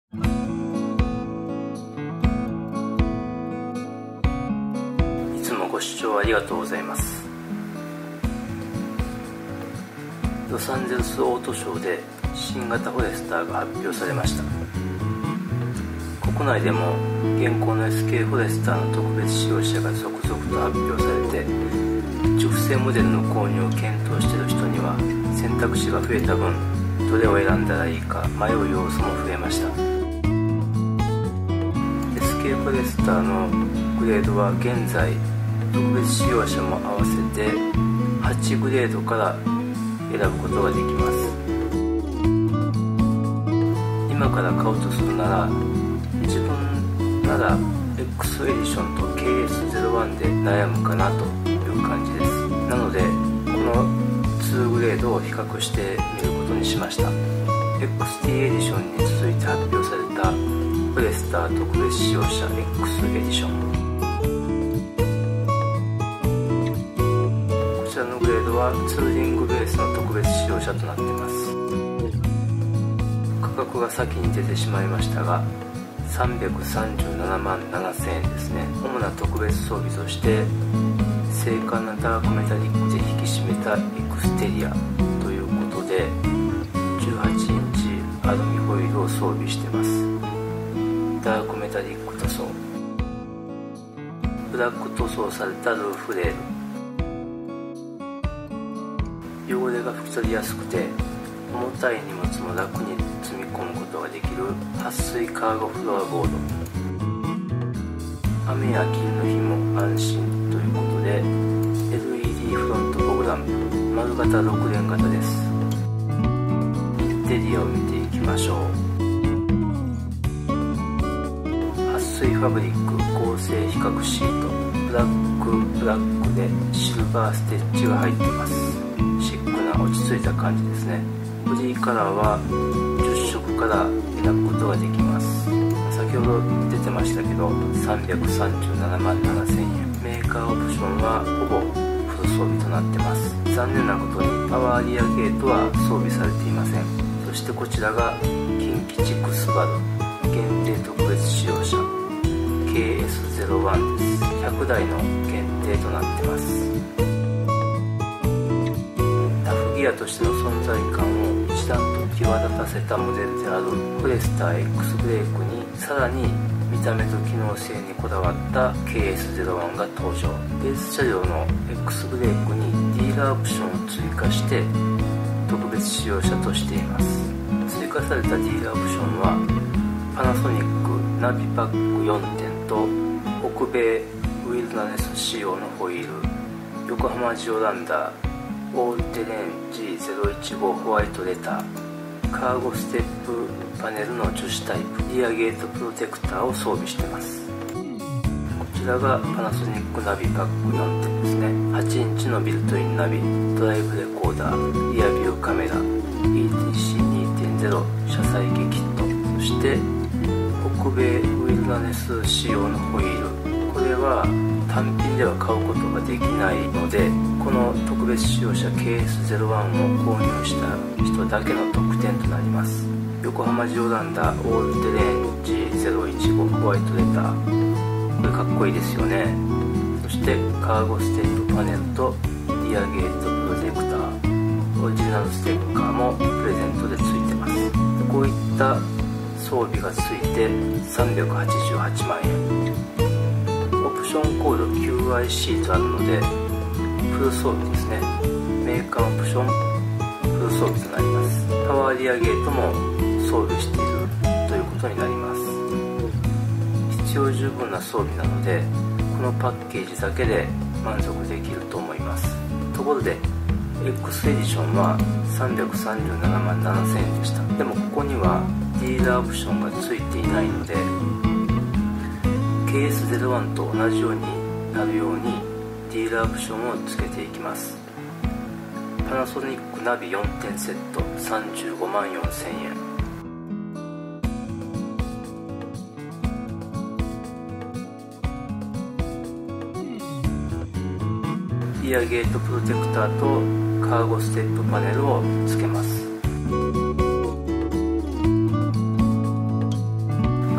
いつもご視聴ありがとうございます。ロサンゼルスオートショーで新型フォレスターが発表されました。国内でも現行の SK フォレスターの特別仕様車が続々と発表されて、熟成モデルの購入を検討している人には選択肢が増えた分、どれを選んだらいいか迷う要素も増えました。 SK フォレスターのグレードは現在特別仕様車も合わせて8グレードから選ぶことができます。今から買うとするなら、自分なら X エディションと KS01 で悩むかなという感じです。なのでこの2グレードを比較してみることにしました。 XT エディションに続いて発表されたフォレスター特別仕様車 X エディション、こちらのグレードはツーリングベースの特別仕様車となっています。価格が先に出てしまいましたが337万7000円ですね。主な特別装備として精悍なダークメタリックで引き締めたエクステリアということで18インチアルミホイールを装備しています。ダークメタリック塗装、ブラック塗装されたルーフレール、汚れが拭き取りやすくて重たい荷物も楽に積み込むことができる撥水カーゴフロアボード、雨や霧の日も安心ということで LED フロントフォグランプ、丸型6連型です。インテリアを見ていきましょう。撥水ファブリック合成比較シート、ブラックでシルバーステッチが入っています。シックな落ち着いた感じですね。ボディカラーは10色から選ぶことができます。先ほど出てましたけど337万7000円、メーカーオプションはほぼフル装備となってます。残念なことにパワーリアゲートは装備されていません。そしてこちらが近畿地区スバル限定特別仕様車 KS01 です。100台の限定となってます。ラフギアとしての存在感を一段と際立たせたモデルであるフォレスター X ブレークにさらに見た目と機能性にこだわった KS01 が登場。ベース車両の X ブレークにディーラーオプションを追加して特別仕様車としています。追加されたディーラーオプションはパナソニックナビパック4点と北米ウィルダネス仕様のホイール、横浜ジオランダーオールテレーン G015 ホワイトレター、カーゴステップパネルの樹脂タイプ、リアゲートプロテクターを装備しています。こちらがパナソニックナビパック4点ですね。8インチのビルトインナビ、ドライブレコーダー、リアビューカメラ、 ETC2.0 車載機キット、そして北米ウィルダネス仕様のホイール、これは単品では買うことができないので、この特別仕様車 KS01 を購入した人だけの特典となります。横浜ジオランダーオールテレーン G015 ホワイトレター、これかっこいいですよね。そしてカーゴステップパネルとリアゲートプロジェクター、オリジナルステッカーもプレゼントでついてます。こういった装備がついて388万円、オプションコード QIC とあるのでフル装備ですね。メーカーオプションフル装備となります。パワーリアゲートも装備しているということになります。必要十分な装備なのでこのパッケージだけで満足できると思います。ところで X エディションは337万7000円でした。でもここにはディーラーオプションがついていないので KS01 と同じようになるようにディーラーオプションをつけていきます。パナソニックナビ4点セット35万4000円、リアゲートプロテクターとカーゴステップパネルをつけます。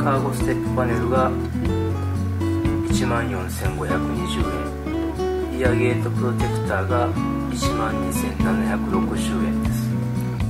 カーゴステップパネルが 14,520 円、リアゲートプロテクターが 12,760 円です。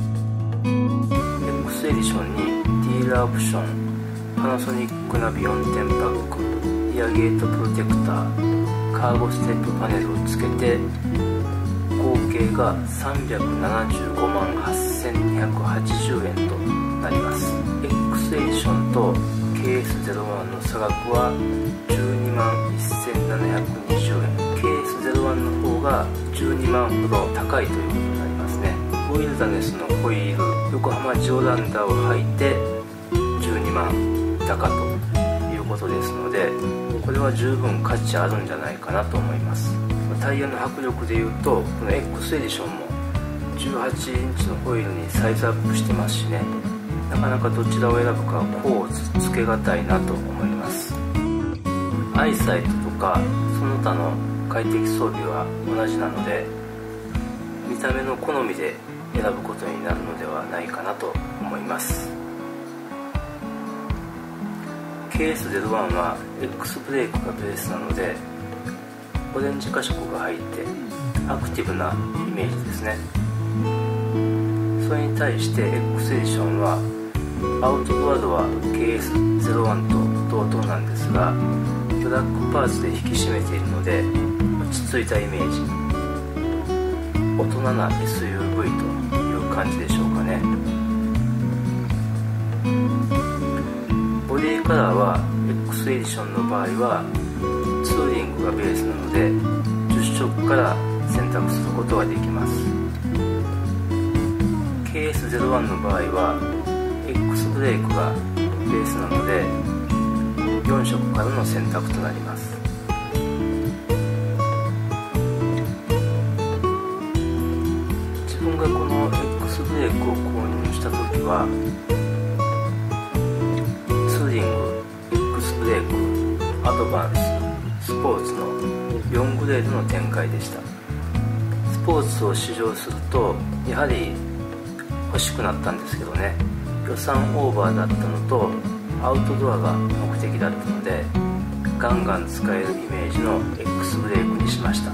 X エディションにディーラーオプション、パナソニックナビ4点パック、リアゲートプロテクター、カーゴステップパネルをつけて合計が375万8280円となります。 X エディションと KS01 の差額は12万1720円、 KS01 の方が12万ほど高いということになりますね。ウィルダネスのホイール、横浜ジオランダを履いて12万高ということですので、これは十分価値あるんじゃないかなと思います。タイヤの迫力でいうと、この X エディションも18インチのホイールにサイズアップしてますしね、なかなかどちらを選ぶかこうつけがたいなと思います。アイサイトとかその他の快適装備は同じなので、見た目の好みで選ぶことになるのではないかなと思います。 KS01 は X ブレークがベースなので、オレンジ加色が入ってアクティブなイメージですね。それに対して X エディションはアウトドアドは KS01 と同等なんですが、ブラックパーツで引き締めているので落ち着いたイメージ、大人な SUV という感じでしょうかね。ボディカラーは X エディションの場合はツーリングがベースなので10色から選択することができます。 KS01 の場合は X ブレークがベースなので4色からの選択となります。自分がこの X ブレークを購入した時はツーリング、X ブレーク、アドバンス、スポーツの4グレードの展開でした。スポーツを試乗するとやはり欲しくなったんですけどね、予算オーバーだったのとアウトドアが目的だったのでガンガン使えるイメージの X ブレークにしました。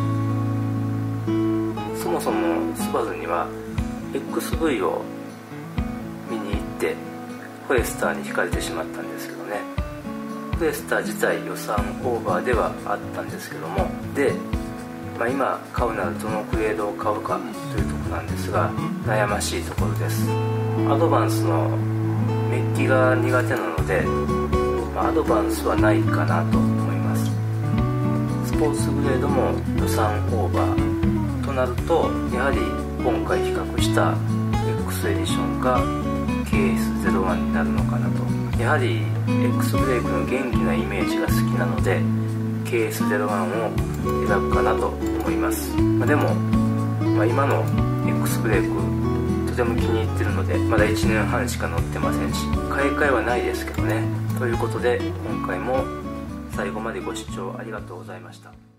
そもそもスバルには XV を見に行ってフォレスターに惹かれてしまったんですけどね、フォレスター自体予算オーバーではあったんですけども、で、今買うならどのグレードを買うかというところなんですが、悩ましいところです。アドバンスのメッキが苦手なので、アドバンスはないかなと思います。スポーツグレードも予算オーバーとなると、やはり今回比較した X エディションか KS01 になるのかなと。やはり X ブレークの元気なイメージが好きなので KS01 を選ぶかなと思います。でも、今の X ブレークとても気に入ってるので、まだ1年半しか乗ってませんし、買い替えはないですけどね。ということで今回も最後までご視聴ありがとうございました。